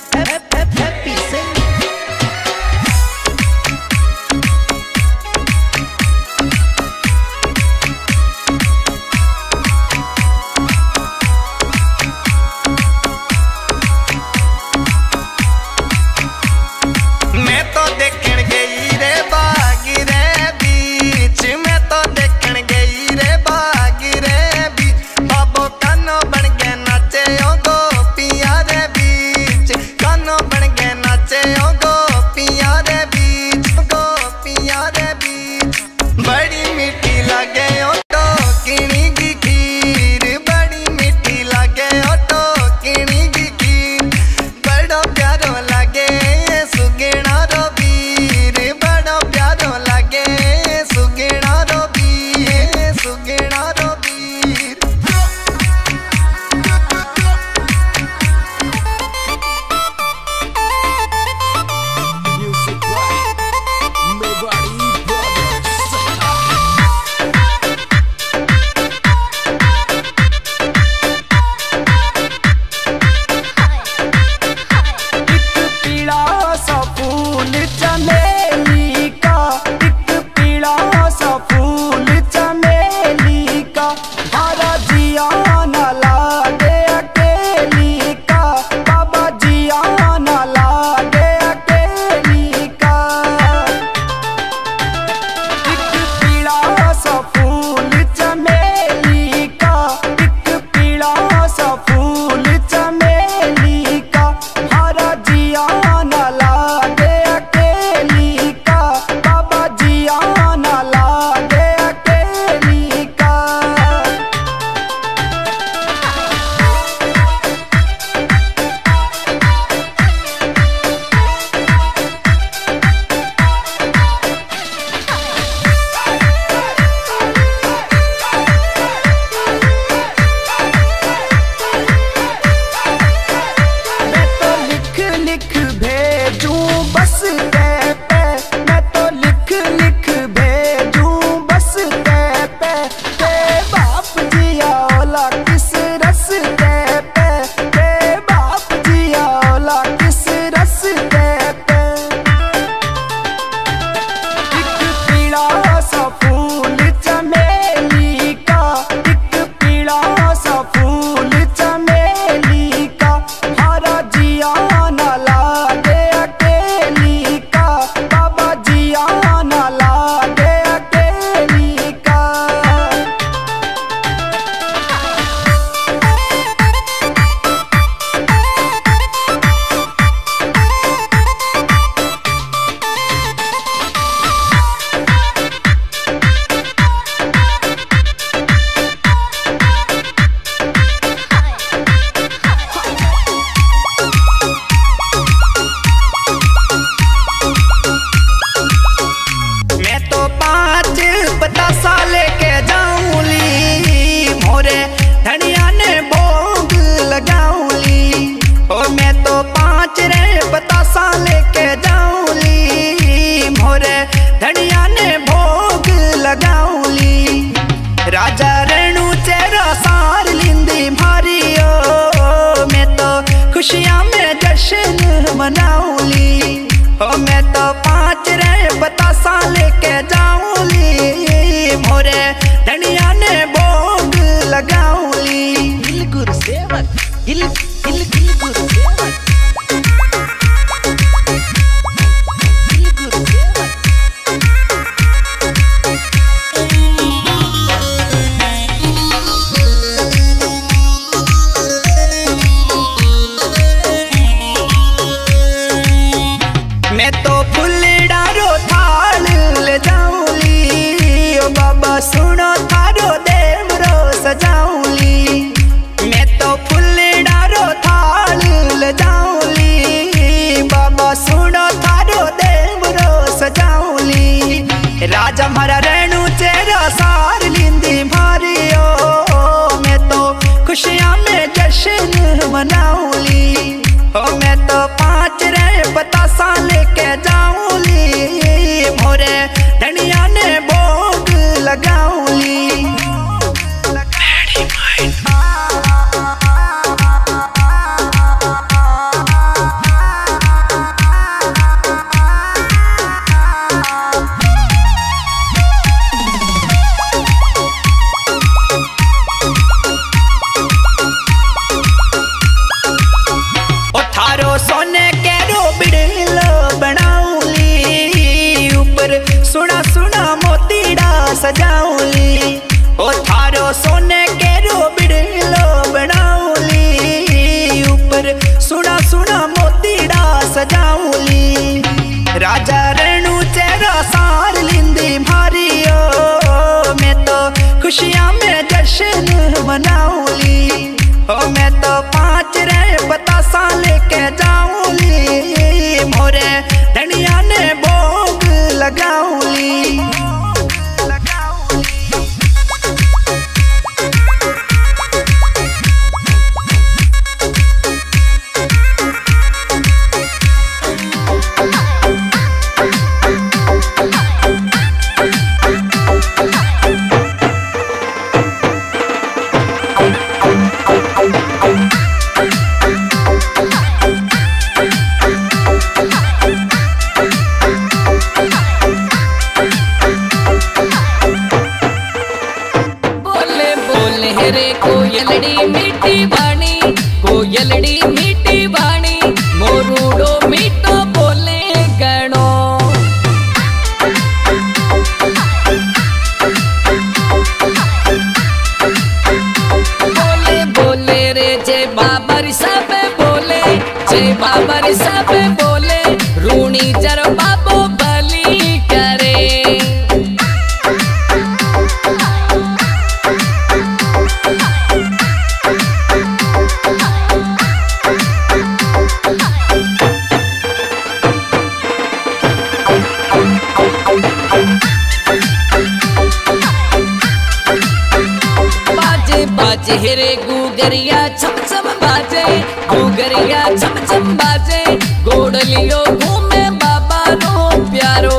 Happy Singh. मैं तो देखण गई रे बागी रे बीच, मैं तो देखण गई रे बागी रे बीच, बाबो कानो बन के नाचे ओ गोपिया रे बीच, कानो बन के नाचे ओ गोपिया रे बीच, गोपिया रे बीच। बड़ी मीठी लगे ओ तो किणी की खीर, बड़ी मीठी लगे ओ तो किणी की खीर, बड़ो प्यारो लगे सुगेना रो वीर, बड़ो प्यारो लगे सुगेना रो वीर, सुगेना रो वीर। Music by Mewari Brothers। एक पीला सा फूल चमेली का, एक पीला सा फूल चमेली का, हरा जिया न लागे अकेली का, बाबा जिया न लागे अकेली का। एक पीला सा फूल चमेली का, एक पीला सा फूल चमेली का, हरा जिया न लागे अकेली का, बाबा जिया न लागे अकेली का। मैं तो लिख लिख भेजूं बस ते पे, मैं तो लिख लिख भेजूं बस ते पे, ते बाप जिया ओला किस रस्ते पे, ते बाप जिया ओला किस रस्ते पे। एक पीला सा फूल चमेली का, एक पीला सा फूल चमेली का, हरा जिया न लागे अकेली का, बाबा जिया न लागे अकेली का। मैं तो 5 बतासा लेके जाऊंली, मोरे धनिया ने भोग लगाऊंली। ओ मैं तो 5 रे बतासा लेके जाऊंली, मोरे धनिया ने भोग लगाऊंली। राजा रेणु चेहरा सार लिंदी मारी ओ, मैं तो खुशियां में जश्न मनाऊंली। ओ मैं तो 5 रे बतासा लेके जाऊंली, मोरे धनिया ने भोग लगाऊंली। दिल गुरु सेवक, दिल दिल दिल गुरु सेवक, दिल गुरु सेवक। मैं तो फुलडारो थाल ले जाऊंली, ओ बाबा सुनो थारो देवरो सजाऊंली। मैं तो फुलडारो थाल ले जाऊंली। सुना सुना मोतीड़ा सजाऊली, ओ थारो सोने के रो बिड़लो बनाऊली, ऊपर सुना सुना मोतीड़ा सजाऊली। राजा रेणु चेहरा सार लिंदी मारियो, मैं तो खुशियां में जश्न मनाऊली, ओ मैं तो 5 रे बतासा लेके जाऊली, मोरे धनिया ने भोग लगाऊली। कोयलड़ी मीठी वाणी, कोयलड़ी मीठी वाणी, मोरूड़ो मीठो बोले गणो। बोले बोले रे जय बाबर सब बोले, जय बाबर सब बोले, रूणी जर बाबो बली करे। बाजे रे गुगरिया छम छम बाजे, गुगरिया छम छम बाजे, गोड़लियो घूमे बाबा रो प्यारो।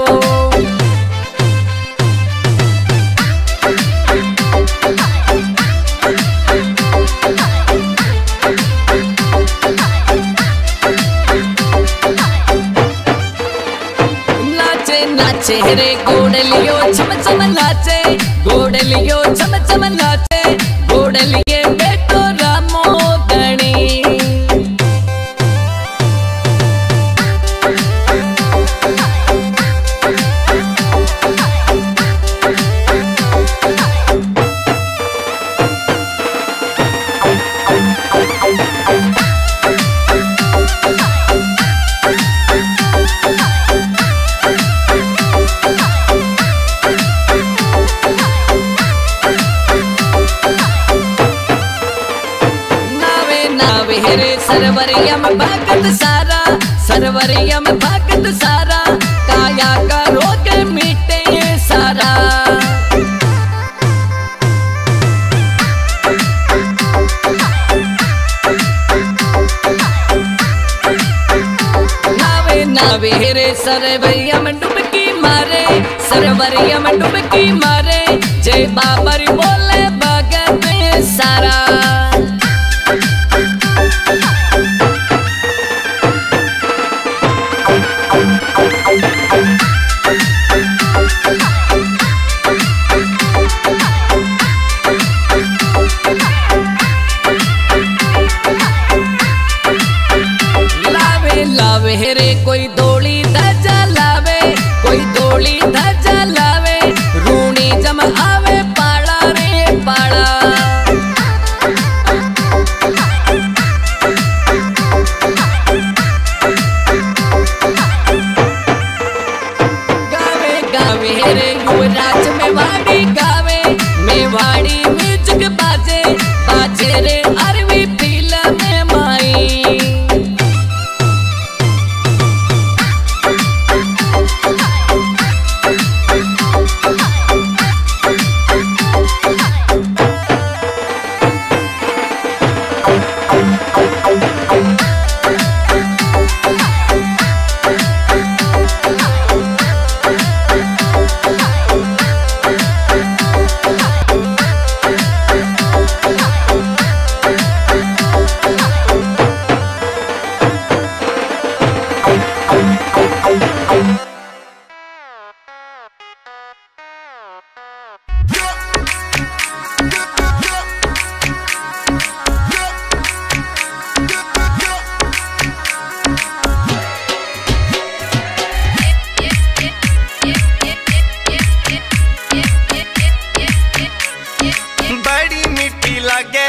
नाचे नाचे रे गोड़लियो छम छम नाचे, गोड़लियो छम छम नाचे, गोड़लिए बेटो रामो धनी। सरवरियम भगत सारा, सरवरियम भगत सारा, काया का रोग मिटे सारा। नावे नावे रे सरवरियम डुबकी मारे, सरवरियम डुबकी मारे, जय बाबर बोले भगत सारा। लावे लावे रे कोई दोली धजा लावे, कोई दोली धजा लावे, रूणी जम आवे पाड़ा रे पाड़ा। गावे गावे रे युवराज मेवाड़ी गावे, मेवाड़ी म्यूजिक बाजे, बाजे रे अरवी फिल्म में माई।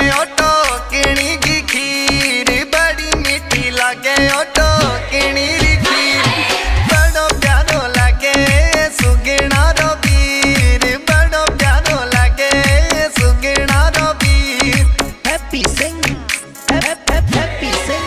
ऑटो किणी की खीर बड़ी मीठी लागे ऑटो किणी री खीर बड़ो प्यारो लागे सुगना रो वीर बड़ो प्यारो लागे सुगना रो वीर हैप्पी सिंह हैप्पी सिंह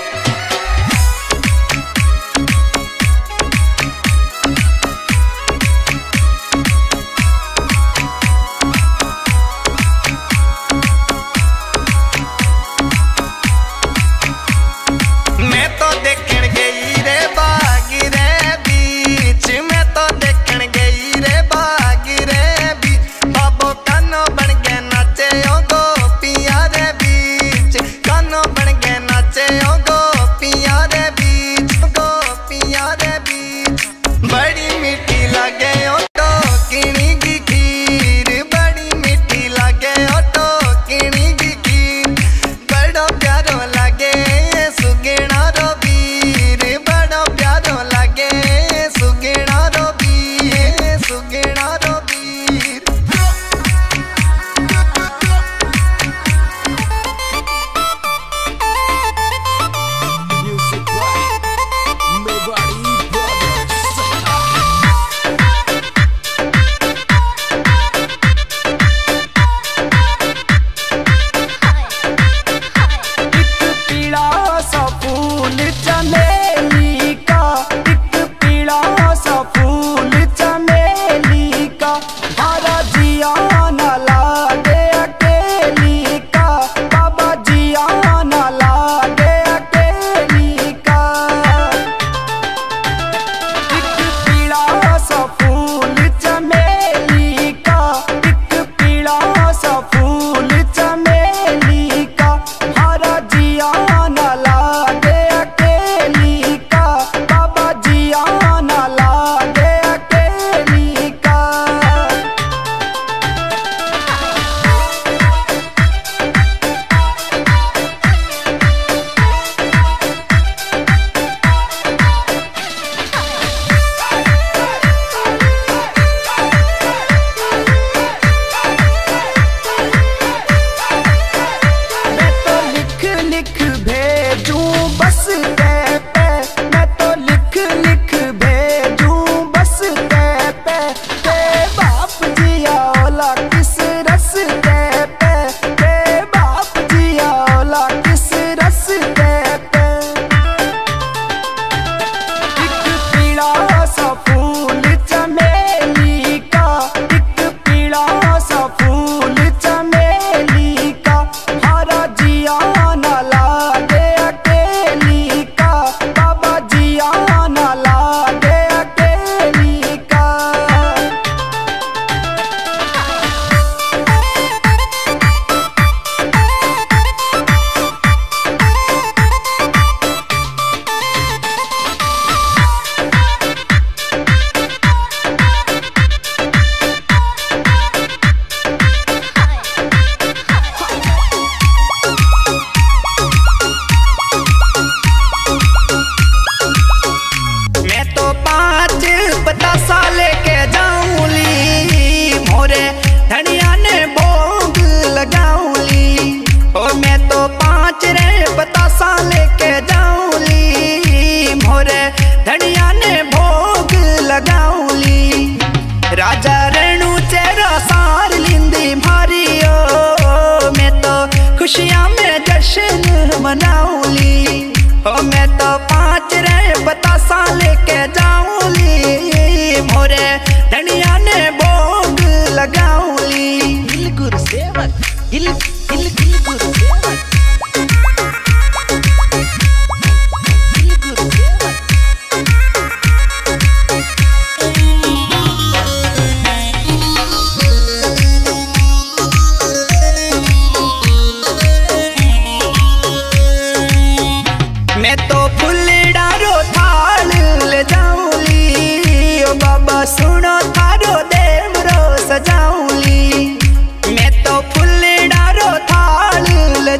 खुशियाँ में जश्न मनाऊली हो मैं तो 5 रे बतासा लेके जाऊंली मोरे धनिया ने भोग लगाऊंली दिल गुरु सेवक दिल दिल दिल गुरु सेवक दिल गुरु सेवक मैं तो फुलडारो थाल ले जाऊंली ओ बाबा सुनो थारो देवरो सजाऊंली मैं तो फुलडारो थाल ले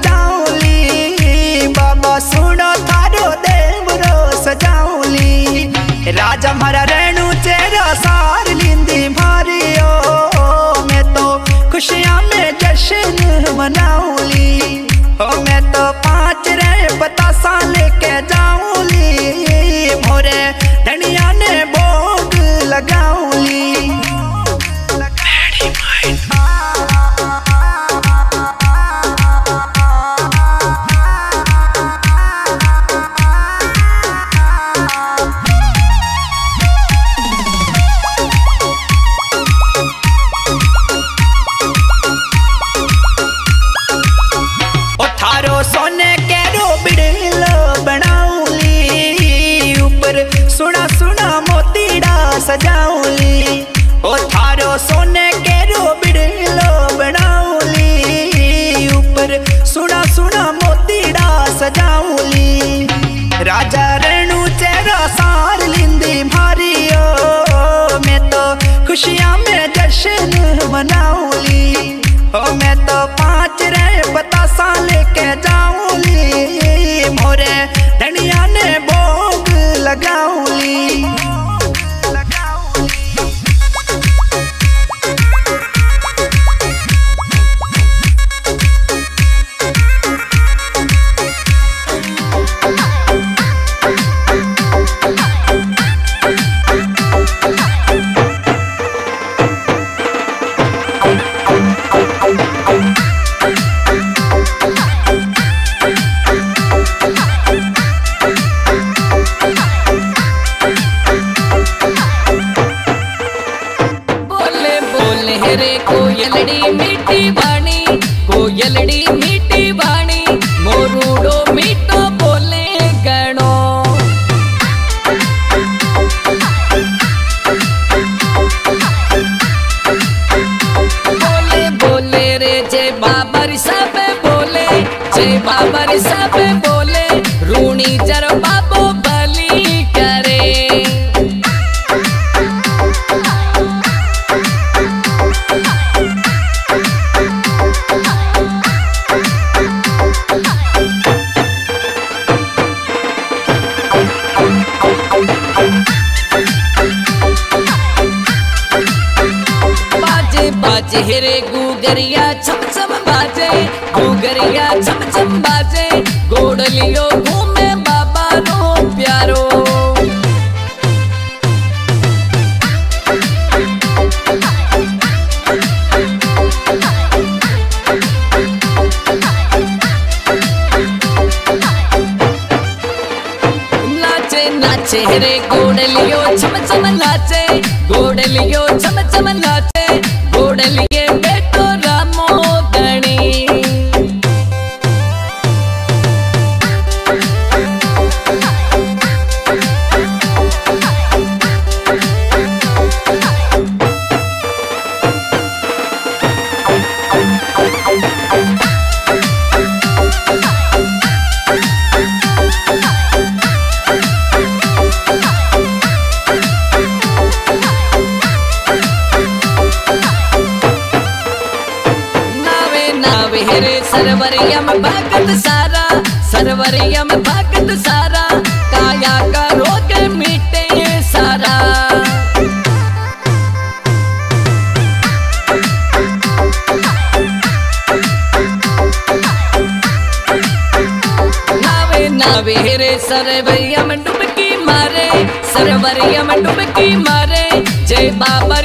ऊपर सुना सुना मोतीड़ा सजाऊली, ओ थारो सोने के रो बिड़लो बनाऊली, ऊपर सुना सुना मोतीड़ा सजाऊली। राजा रेणु चेहरा सार लिंदी मारियो, मैं तो खुशियां में जश्न मनाऊली, ओ मैं तो 5 रे बतासा लेके जाऊली, मोरे धनिया ने भोग लगाऊली। कोयलड़ी मीठी बाणी, कोयलड़ी मीठी बाणी, मोरूडो मीठो बोले गणो। बोले बोले रे जय बाबर सब बोले, जय बाबर सब बोले, रूणी जर बाबो बली करे। बाजे रे गुगरिया छम छम बाजे, गुगरिया छम छम बाजे, गोडलियो घूमे बाबा रो प्यारो। नाचे नाचे रे गोडलियो छम छम नाचे, गोडलियो छम छम नाचे, गोडलिए बेटो रामो गणी। सरवरियम भगत सारा, सरवरियम भगत सारा, काया का रोग मिटे सारा। नावे नावे रे सरवरियम डुबकी मारे, सरवरियम डुबकी मारे, जय बाबा